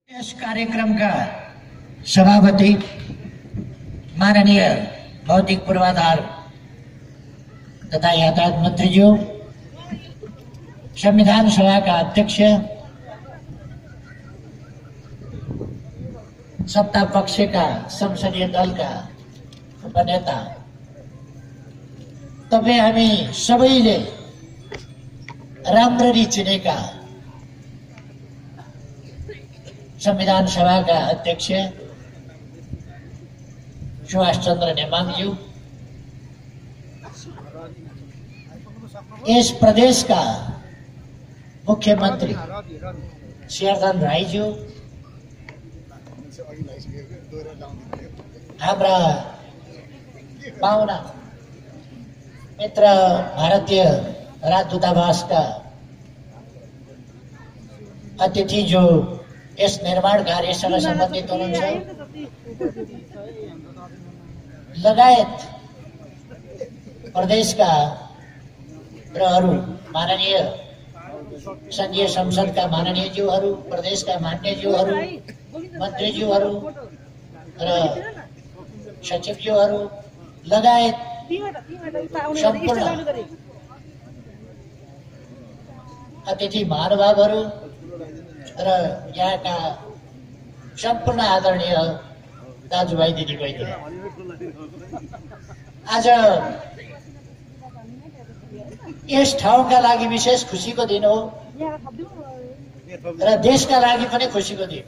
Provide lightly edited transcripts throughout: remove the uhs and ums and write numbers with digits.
यस कार्यक्रमका सभापति माननीय भौतिक पूर्वाधार तथा यातायात मन्त्रीज्यू, संविधान सभाका अध्यक्ष, सत्ता पक्षका संसदीय दलका उपनेता, तपाईं हामी सबैले राम्ररी चिनेका संविधान सभाका अध्यक्ष सुभाष चन्द्र नेमाङज्यू, यस प्रदेशका मुख्यमन्त्री शेरधन राईज्यू, हाम्रा पाहुना मित्र भारतीय राजदूतावासका अतिथि जो यस निर्माण कार्यसँग सम्बन्धित हुनुहुन्छ, लगायत प्रदेशका र अरू माननीय संघीय संसदका माननीय ज्यूहरू, प्रदेशका मान्य ज्यूहरू, मन्त्रीज्यूहरू र सचिवज्यूहरू लगायत सम्पूर्ण अतिथि महानुभावहरू र यहाँका सम्पूर्ण आदरणीय दाजुभाइ दिदीबहिनी, आज यस ठाउँका लागि विशेष खुसीको दिन हो र देशका लागि पनि खुसीको दिन।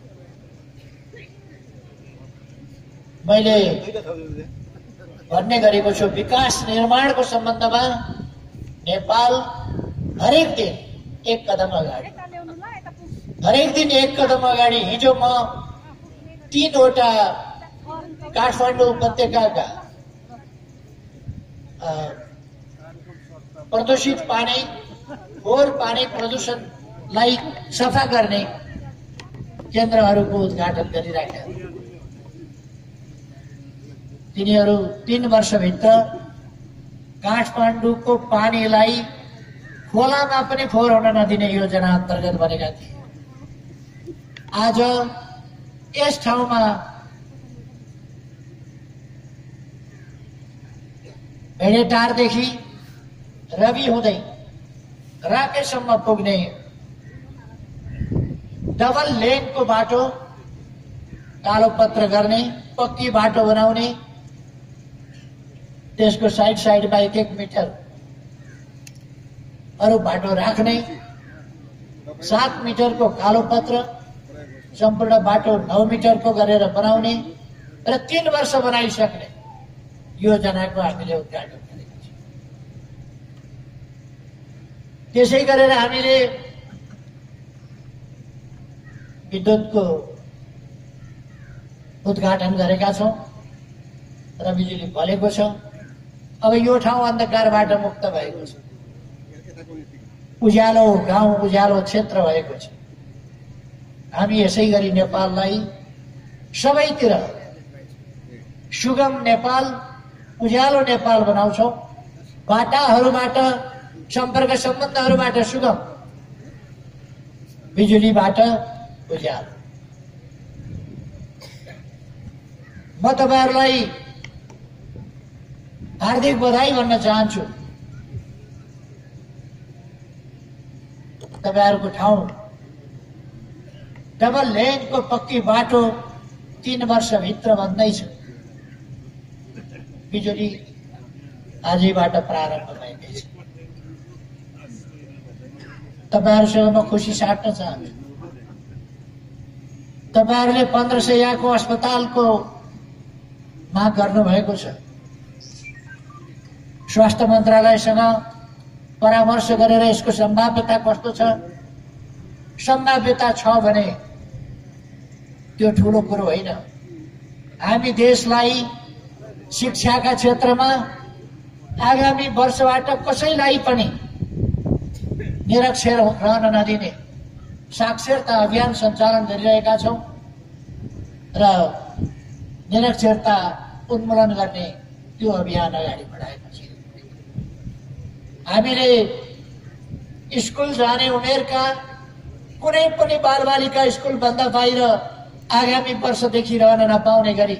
मैले भन्ने गरेको छु, विकास निर्माणको सम्बन्धमा नेपाल हरेक दिन एक कदम अगाडि, हरेक दिन एक कदम अगाडि। हिजो म 3वटा काठमाडौँ उपत्यकाका प्रदूषित पानी, फोहोर पानी प्रदूषणलाई सफा गर्ने केन्द्रहरूको उद्घाटन गरिराखेका। तिनीहरू 3 वर्षभित्र काठमाडौँको पानीलाई खोलामा पनि फोहोर हुन नदिने योजना अन्तर्गत बनेका थिए। आज यस ठाउँमा भेडेटारदेखि रवि हुँदै राकेसम्म पुग्ने डबल लेनको बाटो कालोपत्र गर्ने, पक्की बाटो बनाउने, त्यसको साइडमा 1-1 मिटर अरू बाटो राख्ने, 7 मिटरको कालोपत्र, सम्पूर्ण बाटो 9 मिटरको गरेर बनाउने र 3 वर्ष बनाइसक्ने योजनाको हामीले उद्घाटन गरेका छौँ। त्यसै गरेर हामीले विद्युतको उद्घाटन गरेका छौँ र बिजुली बलेको छ। अब यो ठाउँ अन्धकारबाट मुक्त भएको छ, उज्यालो गाउँ, उज्यालो क्षेत्र भएको छ। हामी यसै गरी नेपाललाई सबैतिर सुगम नेपाल, उज्यालो नेपाल बनाउँछौँ। बाटाहरूबाट, सम्पर्क सम्बन्धहरूबाट सुगम, बिजुलीबाट उज्यालो। म तपाईहरुलाई हार्दिक बधाई भन्न चाहन्छु। तपाईहरुको ठाउँ डबल लेनको पक्की बाटो 3 वर्षभित्र बन्दैछ। बिजुली आजैबाट प्रारम्भ भएकै छ। तपाईहरुसँग म खुसी साट्न चाहन्छु। तपाईहरुले 1500 को अस्पतालको माग गर्नुभएको छ। स्वास्थ्य मन्त्रालयसँग परामर्श गरेर यसको सम्भाव्यता कस्तो छ, सम्भाव्यता छ भने त्यो ठूलो कुरो होइन। हामी देशलाई शिक्षाका क्षेत्रमा आगामी वर्षबाट कसैलाई पनि निरक्षर रहन नदिने साक्षरता अभियान सञ्चालन गरिरहेका छौं र निरक्षरता उन्मूलन गर्ने त्यो अभियान अगाडि बढाएका छौं। हामीले स्कुल जाने उमेरका कुनै पनि बालबालिका स्कुलभन्दा बाहिर आगामी वर्षदेखि रहन नपाउने गरी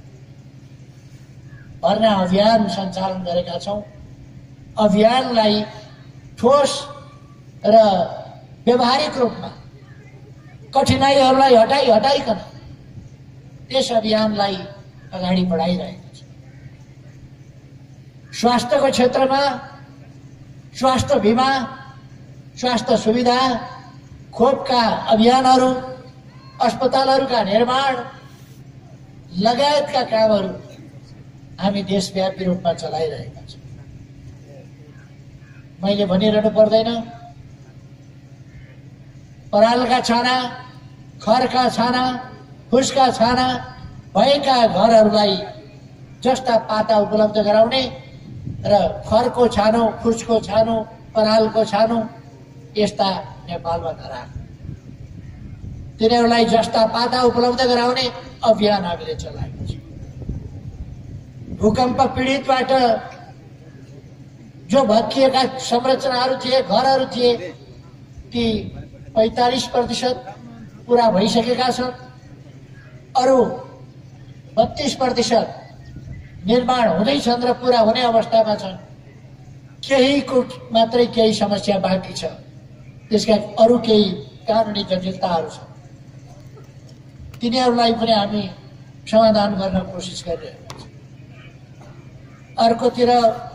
भर्ना अभियान सञ्चालन गरेका छौँ। अभियानलाई ठोस र व्यवहारिक रूपमा कठिनाइहरूलाई हटाइकन त्यस अभियानलाई अगाडि बढाइरहेका छौँ। स्वास्थ्यको क्षेत्रमा स्वास्थ्य बीमा, स्वास्थ्य सुविधा, खोपका अभियानहरू, अस्पतालहरूका निर्माण लगायतका कामहरू हामी देशव्यापी रूपमा चलाइरहेका छौँ। मैले भनिरहनु पर्दैन, परालका छाना, खरका छाना, फुसका छाना भएका घरहरूलाई जस्ता पाता उपलब्ध गराउने र खरको छानो, फुसको छानो, परालको छानो यस्ता नेपालमा नराख्ने, तिनीहरूलाई जस्ता पाता उपलब्ध गराउने अभियान हामीले चलाएको छौँ। भूकम्प पीडितबाट जो भत्किएका संरचनाहरू थिए, घरहरू थिए, ती 45% पूरा भइसकेका छन्। अरू 32% निर्माण हुँदैछन् र पूरा हुने अवस्थामा छन्। केहीको मात्रै केही समस्या बाँकी छ, त्यसका अरू केही कानुनी जटिलताहरू छन्, तिनीहरूलाई पनि हामी समाधान गर्न कोसिस गरिरहेका छौँ। अर्कोतिर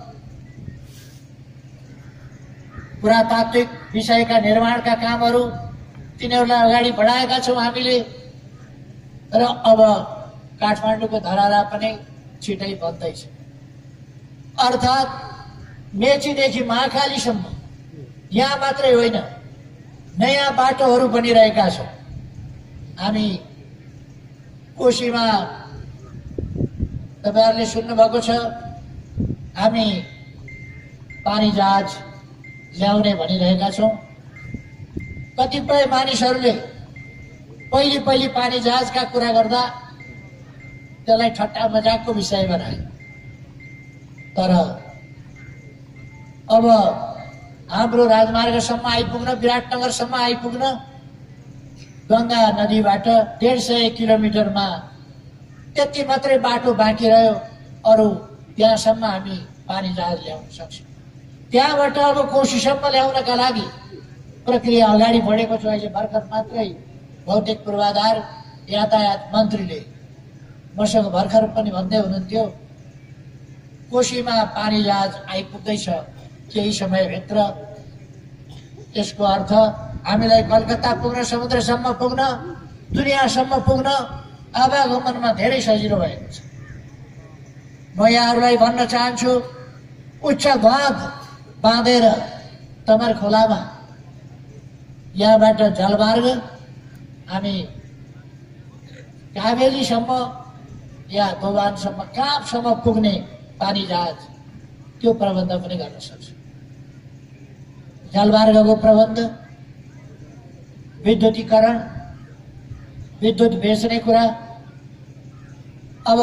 पुरातात्विक विषयका निर्माणका कामहरू तिनीहरूलाई अगाडि बढाएका छौँ हामीले। र अब काठमाडौँको धरारा पनि छिटै बन्दैछ। अर्थात् मेचीदेखि महाकालीसम्म यहाँ मात्रै होइन, नयाँ बाटोहरू बनिरहेका छन्। हामी कोशीमा तपाईहरुले सुन्नुभएको छ, हामी पानी जहाज ल्याउने भनिरहेका छौँ। कतिपय मानिसहरूले पहिले पानी जहाजका कुरा गर्दा त्यसलाई ठट्टा मजाकको विषय बनाए। तर अब हाम्रो राजमार्गसम्म आइपुग्न, विराटनगरसम्म आइपुग्न गंगा नदीबाट 150 किलोमिटरमा त्यति मात्रै बाटो बाँकी रह्यो। अरू त्यहाँसम्म हामी पानी जहाज ल्याउन सक्छौँ। त्यहाँबाट अब कोशीसम्म ल्याउनका लागि प्रक्रिया अगाडि बढेको छ। अहिले भर्खर मात्रै भौतिक पूर्वाधार यातायात मन्त्रीले मसँग भर्खर पनि भन्दै हुनुहुन्थ्यो, कोशीमा पानी जहाज आइपुग्दैछ केही समयभित्र। त्यसको अर्थ हामीलाई कलकत्ता पुग्न, समुद्रसम्म पुग्न, दुनियाँसम्म पुग्न आवागमनमा धेरै सजिलो भएको छ। म यहाँहरूलाई भन्न चाहन्छु, उच्च बाँध बाँधेर तमर खोलामा यहाँबाट जलमार्ग हामी काभेलीसम्म या दोभानसम्म, कापसम्म पुग्ने पानी जहाज त्यो प्रबन्ध पनि गर्न सक्छौँ। जलमार्गको प्रबन्ध, विद्युतीकरण, विद्युत बेच्ने कुरा, अब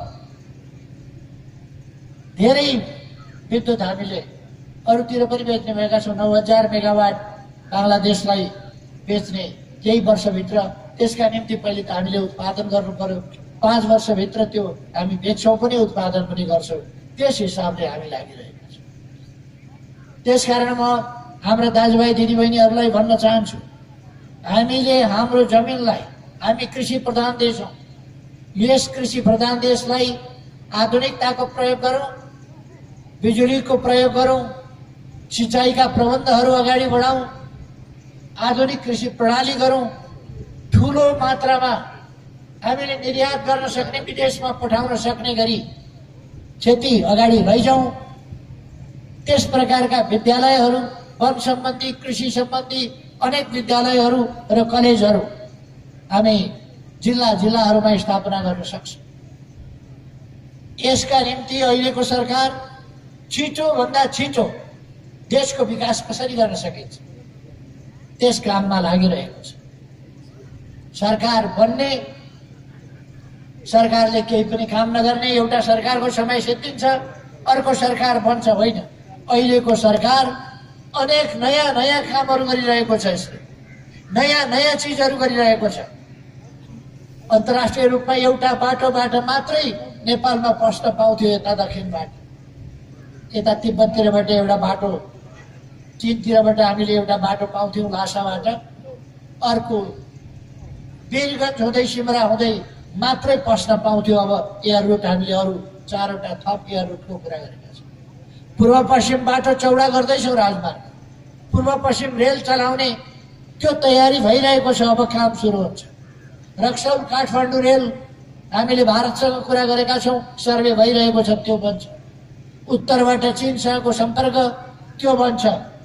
धेरै विद्युत हामीले अरूतिर पनि बेच्ने भएका छौँ। 9000 मेगावाट बांग्लादेशलाई बेच्ने केही वर्षभित्र। त्यसका निम्ति पहिले त हामीले उत्पादन गर्नु पर्यो। 5 वर्षभित्र त्यो हामी बेच्छौँ पनि, उत्पादन पनि गर्छौँ। त्यस हिसाबले हामी लागिरहेका छौँ। त्यसकारण म हाम्रा दाजुभाइ दिदीबहिनीहरूलाई भन्न चाहन्छु, हामीले हाम्रो जमिनलाई, हामी कृषि प्रधान देश हौँ, यस कृषि प्रधान देशलाई आधुनिकताको प्रयोग गरौँ, बिजुलीको प्रयोग गरौँ, सिंचाइका प्रबन्धहरू अगाडि बढाउँ, आधुनिक कृषि प्रणाली गरौँ, ठुलो मात्रामा हामीले निर्यात गर्न सक्ने, विदेशमा पठाउन सक्ने गरी खेती अगाडि लैजाउँ। त्यस प्रकारका विद्यालयहरू, वन सम्बन्धी, कृषि सम्बन्धी अनेक विद्यालयहरू र कलेजहरू हामी जिल्लाहरूमा स्थापना गर्न सक्छौँ। यसका निम्ति अहिलेको सरकार छिटोभन्दा छिटो देशको विकास कसरी गर्न सकिन्छ त्यस काममा लागिरहेको छ। सरकार बन्ने, सरकारले केही पनि काम नगर्ने, एउटा सरकारको समय सिद्धिन्छ, अर्को सरकार बन्छ, होइन। अहिलेको सरकार अनेक नयाँ कामहरू गरिरहेको छ। यसले नयाँ नयाँ चिजहरू गरिरहेको छ। अन्तर्राष्ट्रिय रूपमा एउटा बाटोबाट मात्रै नेपालमा पस्न पाउँथ्यो यता दक्षिणबाट, यता तिब्बततिरबाट एउटा बाटो, चीनतिरबाट हामीले एउटा बाटो पाउँथ्यौँ लासाबाट, अर्को वीरगञ्ज हुँदै सिमरा हुँदै मात्रै पस्न पाउँथ्यो। अब एयर रुट हामीले अरू 4वटा थप एयर रुटको कुरा गरेका छौँ। पूर्व पश्चिम बाटो चौडा गर्दैछौँ राजमार्ग, पूर्व पश्चिम रेल चलाउने त्यो तयारी भइरहेको छ, अब काम सुरु हुन्छ। रक्सौल काठमाडौँ रेल हामीले भारतसँग कुरा गरेका छौँ, सर्वे भइरहेको छ, त्यो बन्छ। उत्तरबाट चीनसँगको सम्पर्क त्यो बन्छ।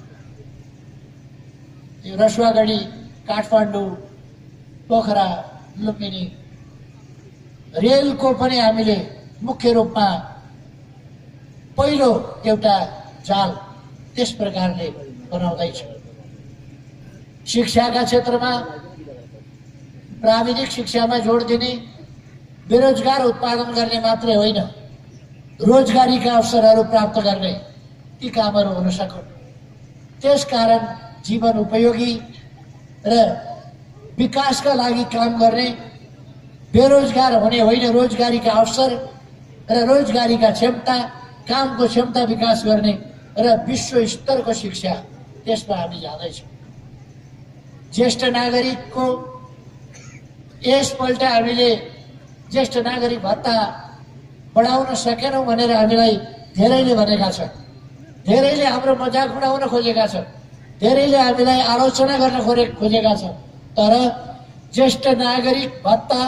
यो रसुवागढी काठमाडौँ पोखरा लुम्बिनी रेलको पनि हामीले मुख्य रूपमा पहिलो एउटा जाल त्यस प्रकारले बनाउँदैछौँ। शिक्षाका क्षेत्रमा प्राविधिक शिक्षामा जोड दिने, बेरोजगार उत्पादन गर्ने मात्रै होइन, रोजगारीका अवसरहरू प्राप्त गर्ने ती कामहरू हुन सकुन्। त्यसकारण जीवन उपयोगी र विकासका लागि काम गर्ने, बेरोजगार हुने होइन, रोजगारीका अवसर र रोजगारीका क्षमता, कामको क्षमता विकास गर्ने र विश्व स्तरको शिक्षा, त्यसमा हामी जाँदैछौँ। ज्येष्ठ नागरिकको यसपल्ट हामीले ज्येष्ठ नागरिक भत्ता बढाउन सकेनौँ भनेर हामीलाई धेरैले भनेका छन्, धेरैले हाम्रो मजाक उडाउन खोजेका छन्, धेरैले हामीलाई आलोचना गर्न खोजेका छन्। तर ज्येष्ठ नागरिक भत्ता,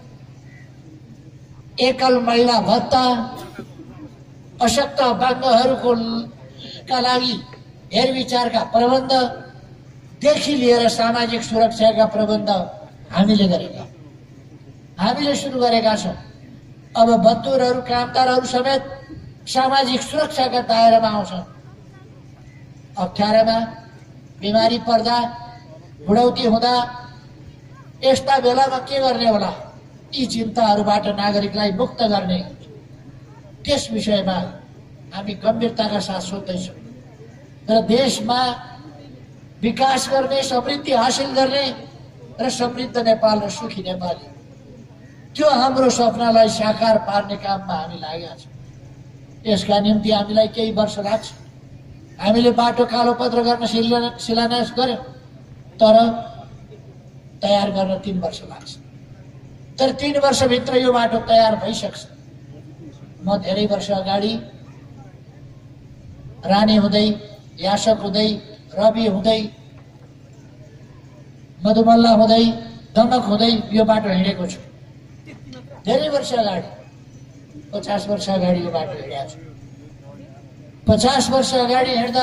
एकल महिला भत्ता, अशक्त अपाङ्गहरूको लागि हेरविचारका प्रबन्धदेखि लिएर सामाजिक सुरक्षाका प्रबन्ध हामीले गरेका, हामीले सुरु गरेका छौँ। अब मजदुरहरू, कामदारहरू समेत सामाजिक सुरक्षाका दायरामा आउँछन्। अप्ठ्यारोमा, बिमारी पर्दा, बुढौती हुँदा, यस्ता बेलामा के गर्ने होला, यी चिन्ताहरूबाट नागरिकलाई मुक्त गर्ने, त्यस विषयमा हामी गम्भीरताका साथ सोच्दैछौँ। र देशमा विकास गर्ने, समृद्धि हासिल गर्ने र समृद्ध नेपाल र सुखी नेपाली, त्यो हाम्रो सपनालाई साकार पार्ने काममा हामी लागेका छौँ। यसका निम्ति हामीलाई केही वर्ष लाग्छ। हामीले बाटो कालोपत्र गर्न शिलान्यास गर्यौँ, तर तयार गर्न 3 वर्ष लाग्छ। तर 3 वर्षभित्र यो बाटो तयार भइसक्छ। म धेरै वर्ष अगाडि रानी हुँदै, यासक हुँदै, रवि हुँदै, मधुमल्ला हुँदै, दमक हुँदै यो बाटो हिँडेको छु। धेरै वर्ष अगाडि, 50 वर्ष अगाडि यो बाटो हिँडेको छु। 50 वर्ष अगाडि हिँड्दा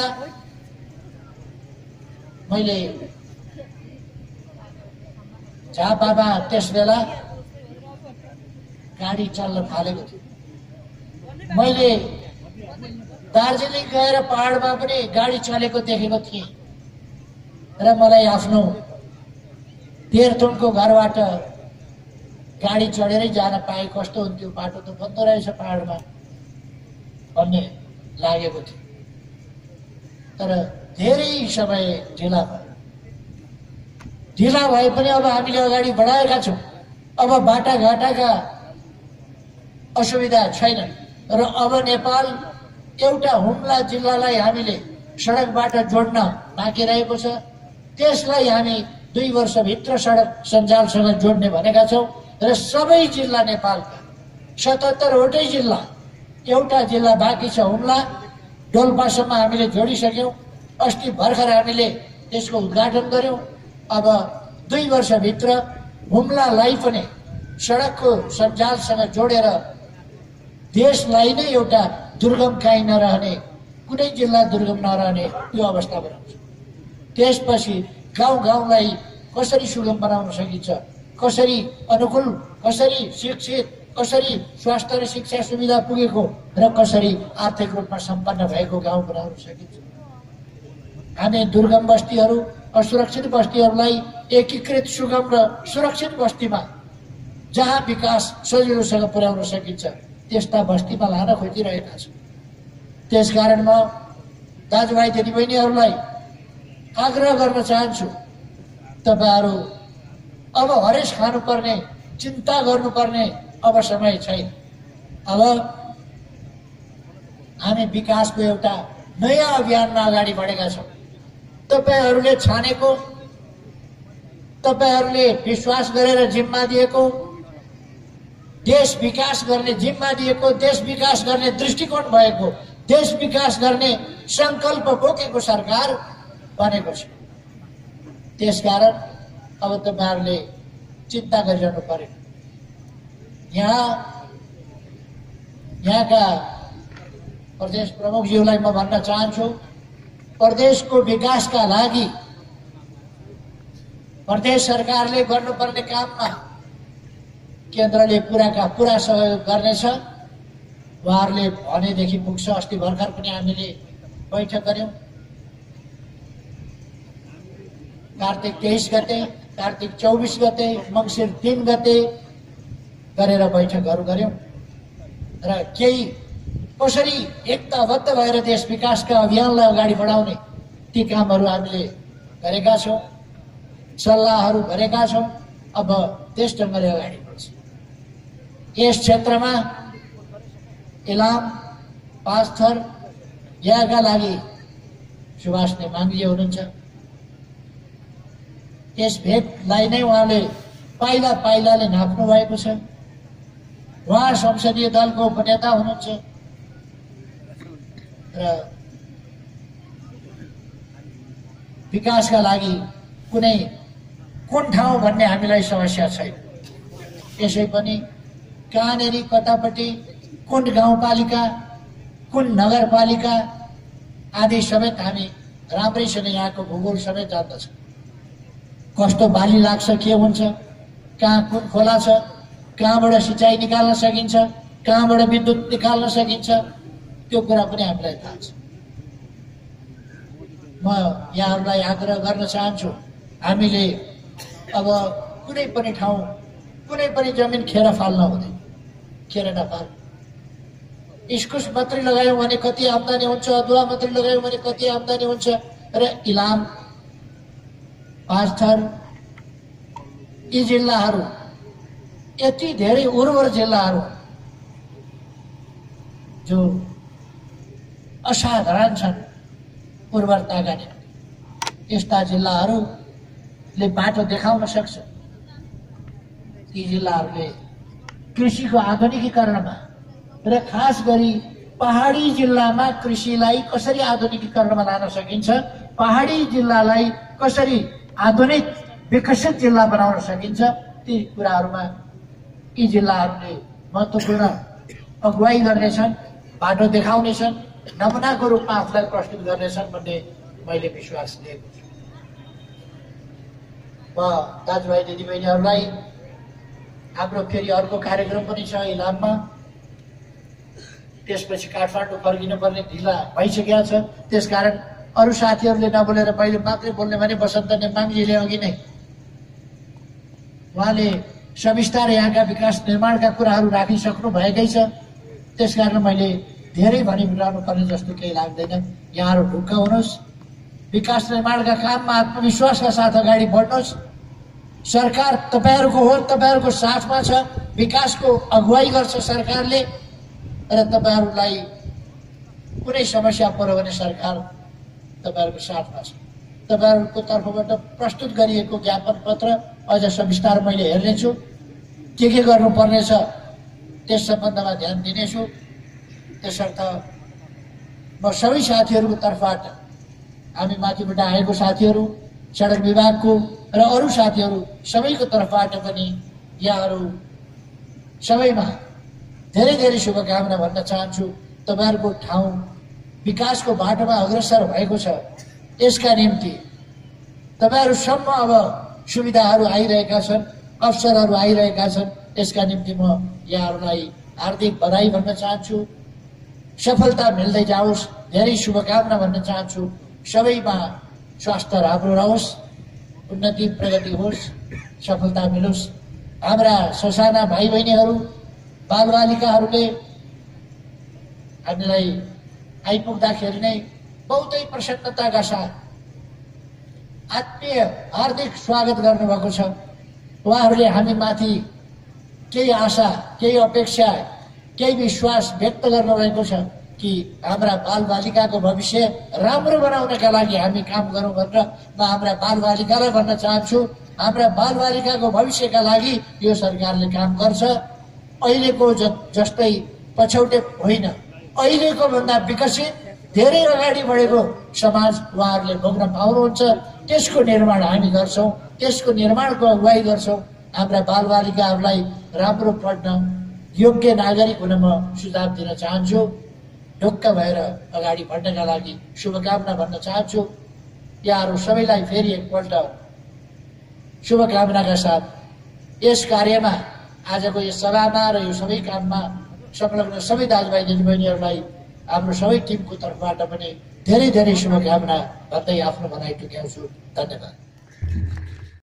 मैले झापामा त्यस बेला गाडी चल्न थालेको थियो। मैले दार्जिलिङ गएर पहाडमा पनि गाडी चलेको देखेको थिएँ र मलाई आफ्नो तेह्रथुमको घरबाट गाडी चढेरै जान पाए कस्तो हुन्थ्यो, बाटो त बन्द रहेछ पहाडमा भन्ने लागेको थियो। तर धेरै समय ढिला भए पनि अब हामीले अगाडि बढाएका छौँ। अब बाटाघाटाका असुविधा छैनन् र अब नेपाल एउटा हुम्ला जिल्लालाई हामीले सडकबाट जोड्न बाँकी रहेको छ। त्यसलाई हामी 2 वर्षभित्र सडक सञ्जालसँग जोड्ने भनेका छौँ र सबै जिल्ला नेपालका 77वटै जिल्ला, एउटा जिल्ला बाँकी छ हुम्ला, डोल्पासम्म हामीले जोडिसक्यौँ। अस्ति भर्खर हामीले त्यसको उद्घाटन गर्यौँ। अब 2 वर्षभित्र हुम्लालाई पनि सडकको सञ्जालसँग जोडेर देशलाई नै एउटा दुर्गम काहीँ नरहने, कुनै जिल्ला दुर्गम नरहने यो अवस्था बनाउँछ। त्यसपछि गाउँ गाउँलाई कसरी सुगम बनाउन सकिन्छ, कसरी अनुकूल, कसरी शिक्षित, कसरी स्वास्थ्य र शिक्षा सुविधा पुगेको र कसरी आर्थिक रूपमा सम्पन्न भएको गाउँ बनाउन सकिन्छ। हामी दुर्गम बस्तीहरू, असुरक्षित बस्तीहरूलाई एकीकृत, सुगम र सुरक्षित बस्तीमा जहाँ विकास सजिलोसँग पुर्याउन सकिन्छ त्यस्ता बस्तीमा लान खोजिरहेका छौँ। त्यसकारण म दाजुभाइ दिदीबहिनीहरूलाई आग्रह गर्न चाहन्छु, तपाईहरु अब हरेस खानुपर्ने, चिन्ता गर्नुपर्ने अब समय छैन। अब हामी विकासको एउटा नयाँ अभियानमा अगाडि बढेका छौँ। तपाईहरुले छानेको, तपाईहरुले विश्वास गरेर जिम्मा दिएको, देश विकास गर्ने जिम्मा दिएको, देश विकास गर्ने दृष्टिकोण भएको, देश विकास गर्ने संकल्प बोकेको सरकार बनेको छ। त्यसकारण अब तपाईहरुले चिन्ता गरिरहनु पर्यो। यहाँका प्रदेश प्रमुखज्यूलाई म भन्न चाहन्छु, प्रदेशको विकासका लागि प्रदेश सरकारले गर्नुपर्ने काममा केन्द्रले पुरा सहयोग गर्नेछ। उहाँहरूले भनेदेखि पुग्छ। अस्ति भर्खर पनि हामीले बैठक गर्यौं। कार्तिक 23 गते, कार्तिक 24 गते, मंसिर 3 गते गरेर बैठकहरू गर्यौं र केही कसरी एकताबद्ध भएर देश विकासका अभियानलाई अगाडि बढाउने ती कामहरू हामीले गरेका छौं, सल्लाहहरू गरेका छौं। अब त्यस ढंगले अगाडि बढ्छ। यस क्षेत्रमा इलाम, पाँचथर यहाँका लागि सुभाष नेमाङजी हुनुहुन्छ। यस भेटलाई नै उहाँले पाइला पाइलाले नाप्नु भएको छ। उहाँ संसदीय दलको उपनेता हुनुहुन्छ र विकासका लागि कुन ठाउँ भन्ने हामीलाई समस्या छैन। यसै पनि कहाँनेरि कतापट्टि कुन गाउँपालिका, कुन नगरपालिका आदि समेत हामी राम्रैसँग यहाँको भूगोल समेत जान्दछौँ। कस्तो बाली लाग्छ, के हुन्छ, कहाँ कुन खोला छ, कहाँबाट सिँचाइ निकाल्न सकिन्छ, कहाँबाट विद्युत निकाल्न सकिन्छ, त्यो कुरा पनि हामीलाई थाहा छ। म यहाँहरूलाई आग्रह गर्न चाहन्छु, हामीले अब कुनै पनि ठाउँ, कुनै पनि जमिन खेर फाल्न हुँदैन। खेर नफाल। इस्कुस मात्रै लगायौँ भने कति आम्दानी हुन्छ, अदुवा मात्रै लगायौँ भने कति आम्दानी हुन्छ। र इलाम, पाँचथर यी जिल्लाहरू यति धेरै उर्वर जिल्लाहरू जो असाधारण छन् उर्वरताका निम्ति। यस्ता जिल्लाहरूले बाटो देखाउन सक्छ। ती जिल्लाहरूले कृषिको आधुनिकीकरणमा र खास गरी पहाडी जिल्लामा कृषिलाई कसरी आधुनिकीकरणमा लान सकिन्छ, पहाडी जिल्लालाई कसरी आधुनिक विकसित जिल्ला बनाउन सकिन्छ, ती कुराहरूमा यी जिल्लाहरूले महत्त्वपूर्ण अगुवाई गर्नेछन्, बाटो देखाउनेछन्, नमुनाको रूपमा आफूलाई प्रस्तुत गर्नेछन् भन्ने मैले विश्वास लिएको छु। म दाजुभाइ दिदीबहिनीहरूलाई हाम्रो फेरि अर्को कार्यक्रम पनि छ इलाममा। त्यसपछि काठमाडौँ फर्किनुपर्ने ढिला भइसकेको छ। त्यसकारण अरू साथीहरूले नबोलेर मैले मात्रै बोल्ने भने बसन्त नेमाङजीले अघि नै उहाँले सविस्तार यहाँका विकास निर्माणका कुराहरू राखिसक्नु भएकै छ। त्यसकारण मैले धेरै भनिरहनु पर्ने जस्तो केही लाग्दैन। यहाँहरू ढुक्क हुनुहोस्, विकास निर्माणका काममा आत्मविश्वासका साथ अगाडि बढ्नुहोस्। सरकार तपाईहरुको हो, तपाईहरुको साथमा छ। विकासको अगुवाई गर्छ सरकारले र तपाईहरुलाई कुनै समस्या पर्यो भने सरकार तपाईहरुको साथमा छ। तपाईहरुको तर्फबाट प्रस्तुत गरिएको ज्ञापन पत्र अझ सविस्तार मैले हेर्नेछु। के गर्नुपर्ने छ त्यस सम्बन्धमा ध्यान दिनेछु। त्यसर्थ म सबै साथीहरुको तर्फबाट, हामी माथिबाट आएको साथीहरु, सडक विभागको र अरू साथीहरु सबैको तर्फबाट पनि यहाँहरु सबैमा धेरै धेरै शुभकामना भन्न चाहन्छु। तपाईहरुको ठाउँ विकासको बाटोमा अग्रसर भएको छ। यसका निम्ति तपाईहरुसम्म अब सुविधाहरू आइरहेका छन्, अवसरहरू आइरहेका छन्। यसका निम्ति म यहाँहरूलाई हार्दिक बधाई भन्न चाहन्छु। सफलता मिल्दै जाओस्, धेरै शुभकामना भन्न चाहन्छु। सबैमा स्वास्थ्य राम्रो रहोस्, उन्नति प्रगति होस्, सफलता मिलोस्। हाम्रा ससाना भाइ बहिनीहरू, बालबालिकाहरूले हामीलाई आइपुग्दाखेरि नै बहुतै प्रसन्नताका साथ आत्मीय हार्दिक स्वागत गर्नुभएको छ। उहाँहरूले हामीमाथि केही आशा, केही अपेक्षा, केही विश्वास व्यक्त गर्नुभएको छ कि हाम्रा बालबालिकाको भविष्य राम्रो बनाउनका लागि हामी काम गरौँ भनेर म हाम्रा बालबालिकालाई भन्न चाहन्छु। हाम्रा बालबालिकाको भविष्यका लागि यो सरकारले काम गर्छ। अहिलेको जस्तै पछौटे होइन, अहिलेको भन्दा विकसित धेरै अगाडि बढेको समाज उहाँहरूले भोग्न पाउनुहुन्छ। त्यसको निर्माण हामी गर्छौँ, त्यसको निर्माणको अगुवाई गर्छौँ। हाम्रा बालबालिकाहरूलाई राम्रो पढ्न, योग्य नागरिक हुन म सुझाव दिन चाहन्छु। ढुक्क भएर अगाडि बढ्नका लागि शुभकामना भन्न चाहन्छु। यहाँहरू सबैलाई फेरि एकपल्ट शुभकामनाका साथ यस कार्यमा, आजको यस सभामा र यो सबै काममा संलग्न सबै दाजुभाइ दिदीबहिनीहरूलाई हाम्रो सबै टिमको तर्फबाट पनि धेरै धेरै शुभकामना भन्दै आफ्नो भनाइ टुक्याउँछु। धन्यवाद।